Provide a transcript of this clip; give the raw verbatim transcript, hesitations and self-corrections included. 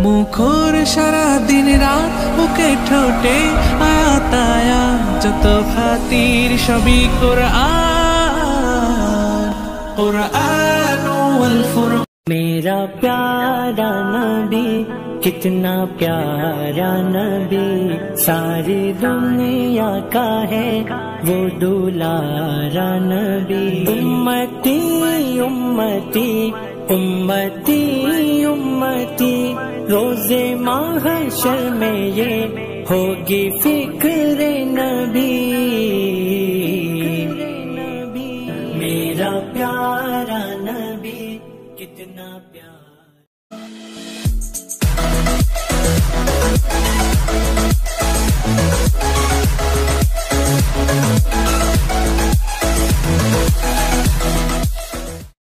মুখর সারা দিন রাত বুকে ঠোঁটে আয়াত আয়াত যত খাতির সবই কুরআন কুরআন ওয়াল ফুরকান। मेरा प्यारा नबी कितना प्यारा नबी, सारी दुनिया का है वो दुलारा नबी। उम्मती उम्मती उम्मती उम्मती, रोज़े महशर में ये होगी फिक्र नबी। मेरा प्यारा नबी कितना प्यारा।